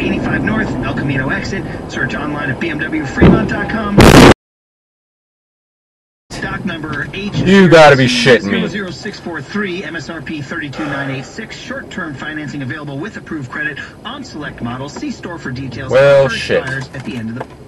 85 North, El Camino exit. Search online at bmwfremont.com. Stock number H. You gotta be shitting me. 00643, MSRP 32986. Short-term financing available with approved credit on select models. See store for details. Well, shit. At the end of the